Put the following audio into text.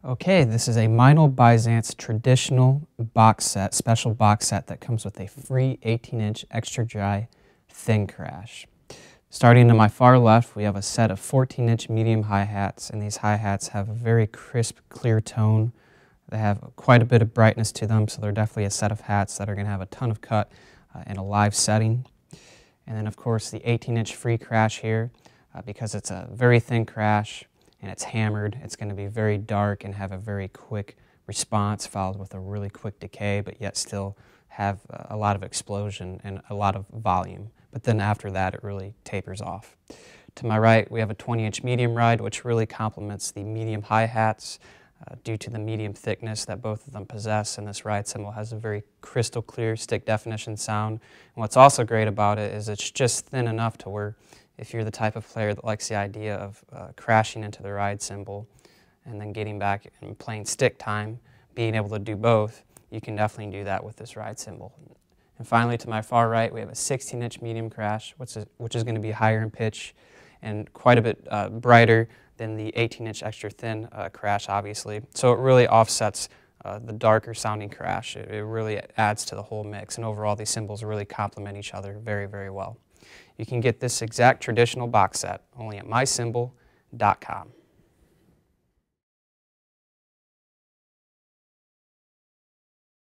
Okay, this is a Meinl Byzance traditional box set, special box set that comes with a free 18-inch extra dry thin crash. Starting to my far left, we have a set of 14-inch medium hi-hats, and these hi-hats have a very crisp, clear tone. They have quite a bit of brightness to them, so they're definitely a set of hats that are going to have a ton of cut in a live setting. And then, of course, the 18-inch free crash here, because it's a very thin crash, and it's hammered, it's going to be very dark and have a very quick response followed with a really quick decay, but yet still have a lot of explosion and a lot of volume. But then after that, it really tapers off. To my right, we have a 20-inch medium ride, which really complements the medium hi-hats due to the medium thickness that both of them possess, and this ride cymbal has a very crystal clear stick definition sound. And what's also great about it is it's just thin enough to where if you're the type of player that likes the idea of crashing into the ride cymbal and then getting back and playing stick time, being able to do both, you can definitely do that with this ride cymbal. And finally, to my far right, we have a 16-inch medium crash, which is going to be higher in pitch and quite a bit brighter than the 18-inch extra thin crash, obviously. So it really offsets the darker sounding crash. It really adds to the whole mix, and overall these cymbals really complement each other very, very well. You can get this exact traditional box set only at mycymbal.com.